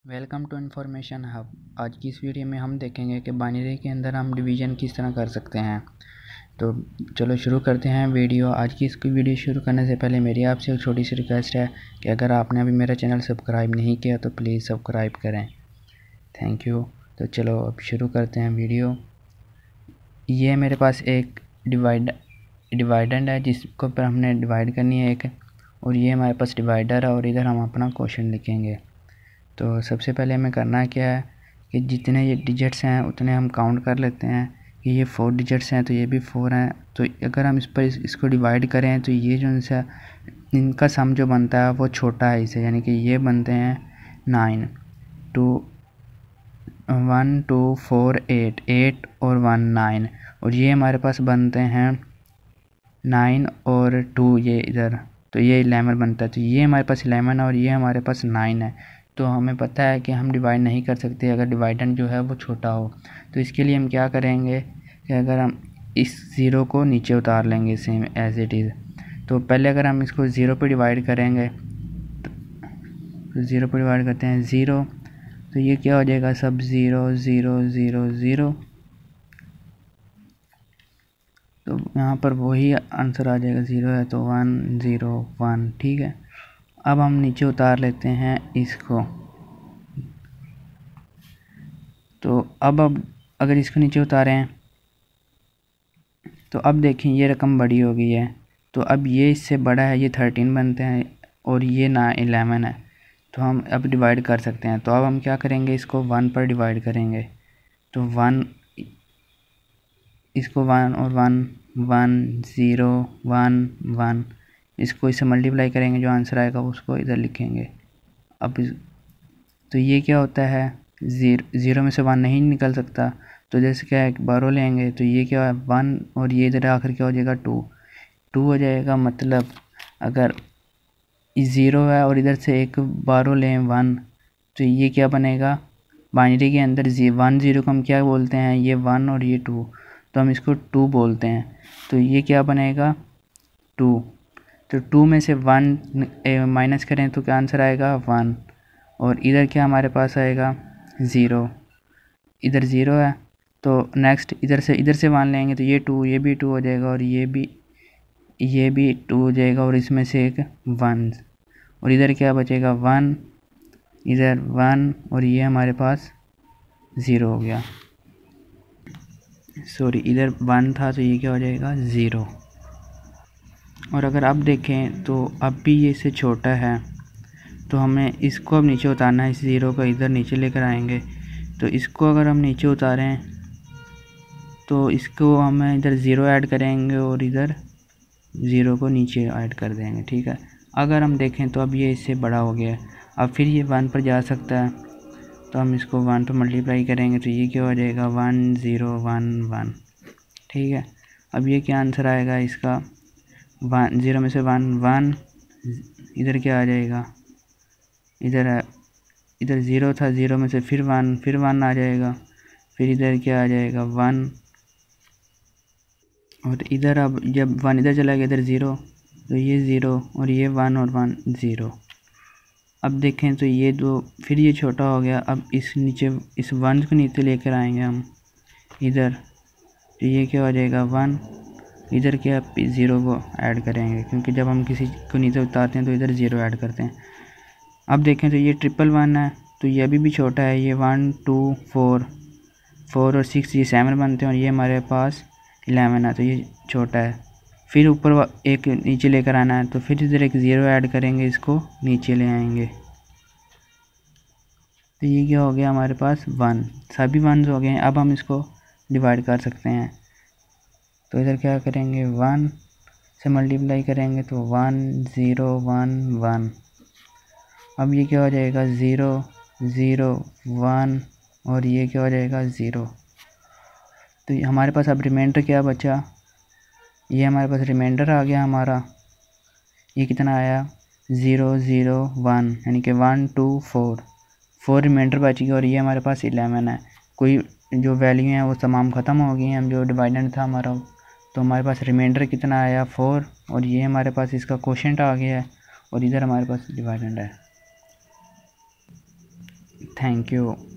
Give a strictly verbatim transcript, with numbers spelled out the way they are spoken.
Welcome to information hub. आज की इस वीडियो में हम देखेंगे कि बाइनरी के अंदर हम डिवीज़न किस तरह कर सकते हैं। तो चलो शुरू करते हैं वीडियो। आज की इसकी वीडियो शुरू करने से पहले मेरी आपसे एक छोटी सी रिक्वेस्ट है कि अगर आपने अभी मेरा चैनल सब्सक्राइब नहीं किया तो प्लीज़ सब्सक्राइब करें, थैंक यू। तो चलो अब शुरू करते हैं वीडियो। ये मेरे पास एक डिवाइड डिवाइडेंड है जिसको पर हमने डिवाइड करनी है एक, और ये हमारे पास डिवाइडर है और इधर हम अपना क्वेश्चन लिखेंगे। तो सबसे पहले हमें करना क्या है कि जितने ये डिजिट्स हैं उतने हम काउंट कर लेते हैं कि ये फोर डिजिट्स हैं तो ये भी फोर हैं। तो अगर हम इस पर इस, इसको डिवाइड करें तो ये जो इनसे इनका सम जो बनता है वो छोटा है इसे, यानी कि ये बनते हैं nine two one two four eight eight और वन नाइन, और ये हमारे पास बनते हैं नाइन और टू ये इधर, तो ये इलेवन बनता है। तो ये हमारे पास इलेवन है और ये हमारे पास नाइन है। तो हमें पता है कि हम डिवाइड नहीं कर सकते अगर डिवाइडेंड जो है वो छोटा हो। तो इसके लिए हम क्या करेंगे कि अगर हम इस ज़ीरो को नीचे उतार लेंगे सेम एज इट इज़। तो पहले अगर हम इसको ज़ीरो पे डिवाइड करेंगे तो ज़ीरो पे डिवाइड करते हैं ज़ीरो, तो ये क्या हो जाएगा सब ज़ीरो ज़ीरो ज़ीरो ज़ीरो। तो यहाँ पर वही आंसर आ जाएगा, ज़ीरो है तो वन ज़ीरो वन, ठीक है। अब हम नीचे उतार लेते हैं इसको। तो अब अब अगर इसको नीचे उतारें तो अब देखें ये रकम बड़ी हो गई है, तो अब ये इससे बड़ा है, ये थर्टीन बनते हैं और ये ना इलेवन है। तो हम अब डिवाइड कर सकते हैं। तो अब हम क्या करेंगे, इसको वन पर डिवाइड करेंगे। तो वन, इसको वन और one one zero one one, इसको इससे मल्टीप्लाई करेंगे, जो आंसर आएगा उसको इधर लिखेंगे। अब इस, तो ये क्या होता है, ज़ीरो ज़ीरो में से वन नहीं निकल सकता, तो जैसे क्या है बारो लेंगे तो ये क्या है वन, और ये इधर आखिर क्या हो जाएगा टू टू हो जाएगा। मतलब अगर ज़ीरो है और इधर से एक बारो लें वन, तो ये क्या बनेगा, बाइनरी के अंदर जी वन ज़ीरो को हम क्या बोलते हैं, ये वन और ये टू, तो हम इसको टू बोलते हैं। तो ये क्या बनेगा टू। तो टू में से वन माइनस करें तो क्या आंसर आएगा वन, और इधर क्या हमारे पास आएगा ज़ीरो, इधर ज़ीरो है। तो नेक्स्ट इधर से इधर से वन लेंगे तो ये टू, ये भी टू हो जाएगा और ये भी ये भी टू हो जाएगा, और इसमें से एक वन, और इधर क्या बचेगा वन, इधर वन, और ये हमारे पास ज़ीरो हो गया। सॉरी इधर वन था तो ये क्या हो जाएगा ज़ीरो। और अगर अब देखें तो अब भी ये इससे छोटा है, तो हमें इसको अब नीचे उतारना है, इस ज़ीरो को इधर नीचे लेकर आएंगे। तो इसको अगर हम नीचे उतारें तो इसको हमें इधर ज़ीरो ऐड करेंगे और इधर ज़ीरो को नीचे ऐड कर देंगे, ठीक है। अगर हम देखें तो अब ये इससे बड़ा हो गया है, अब फिर ये वन पर जा सकता है, तो हम इसको वन पर मल्टीप्लाई करेंगे तो ये क्या हो जाएगा वन ज़ीरो वन वन, ठीक है। अब ये क्या आंसर आएगा इसका, वन ज़ीरो में से वन वन, इधर क्या आ जाएगा, इधर इधर ज़ीरो था, ज़ीरो में से फिर वन, फिर वन आ जाएगा, फिर इधर क्या आ जाएगा वन, और इधर अब जब वन इधर चला गया इधर ज़ीरो, तो ये ज़ीरो और ये वन और वन ज़ीरो। अब देखें तो ये दो, फिर ये छोटा हो गया। अब इस नीचे इस वन को नीचे लेकर आएंगे हम इधर, तो ये क्या हो जाएगा वन, इधर क्या ज़ीरो को ऐड करेंगे, क्योंकि जब हम किसी को नीचे उतारते हैं तो इधर ज़ीरो ऐड करते हैं। अब देखें तो ये ट्रिपल वन है, तो ये अभी भी छोटा है, ये वन टू फोर फोर और सिक्स, ये सेवन बनते हैं, और ये हमारे पास इलेवन है, तो ये छोटा है। फिर ऊपर एक नीचे लेकर आना है, तो फिर इधर एक ज़ीरो ऐड करेंगे, इसको नीचे ले आएंगे, तो ये क्या हो गया हमारे पास वन, सभी वन हो गए हैं। अब हम इसको डिवाइड कर सकते हैं, तो इधर क्या करेंगे वन से मल्टीप्लाई करेंगे तो वन ज़ीरो वन वन। अब ये क्या हो जाएगा ज़ीरो ज़ीरो वन, और ये क्या हो जाएगा ज़ीरो। तो हमारे पास अब रिमाइंडर क्या बचा, ये हमारे पास रिमाइंडर आ गया हमारा, ये कितना आया ज़ीरो ज़ीरो वन, यानी कि one two four, four reminder बच गया, और ये हमारे पास इलेवन है। कोई जो वैल्यू हैं वो तमाम ख़त्म हो गई हैं, हम जो डिवाइडेंड था हमारा, तो हमारे पास रिमाइंडर कितना आया फोर, और ये हमारे पास इसका कोशेंट आ गया है, और इधर हमारे पास डिवाइडेंड है। Thank you.